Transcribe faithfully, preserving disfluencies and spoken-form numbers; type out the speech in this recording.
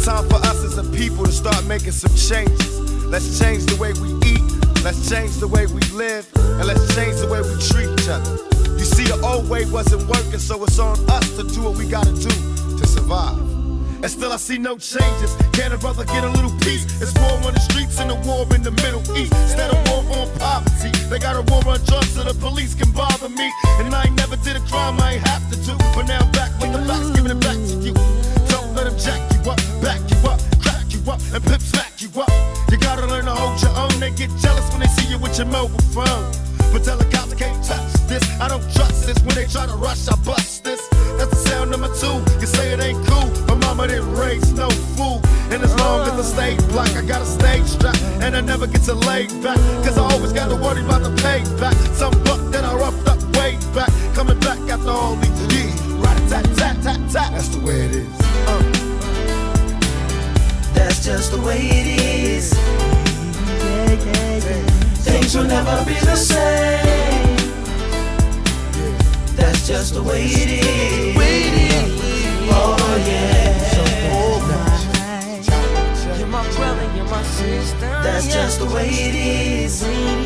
time for us as a people to start making some changes. Let's change the way we eat, let's change the way we live, and let's change the way we treat each other. You see, the old way wasn't working, so it's on us to do what we gotta do to survive. And still I see no changes. Can a brother get a little peace? It's war on the streets and a war in the Middle East. Instead of war on poverty, they got a war on drugs so the police can bother me. And I ain't never did a crime I ain't have to do, but now I'm back with the facts, giving it back to you. Don't let them jack you up, back you up, crack you up, and pimp smack you up. You gotta learn to hold your own. They get jealous when they see you with your mobile phone. But tell the cops I can't touch this. I don't trust this. When they try to rush, I bust this. That's the sound number two. You say it ain't cool. My mama didn't raise no fool. And as long as I stay black, I got a stage strap. And I never get to lay back, cause I always gotta worry about the payback. Some buck that I roughed up way back, coming back after all these years. Rat-a-tat-tat-tat-tat. That's the way it is. uh. That's just the way it is. Yeah, yeah, yeah. Things will never be the same. That's just the way it is. Oh yeah. You're my brother, you're my sister. That's just the way it is.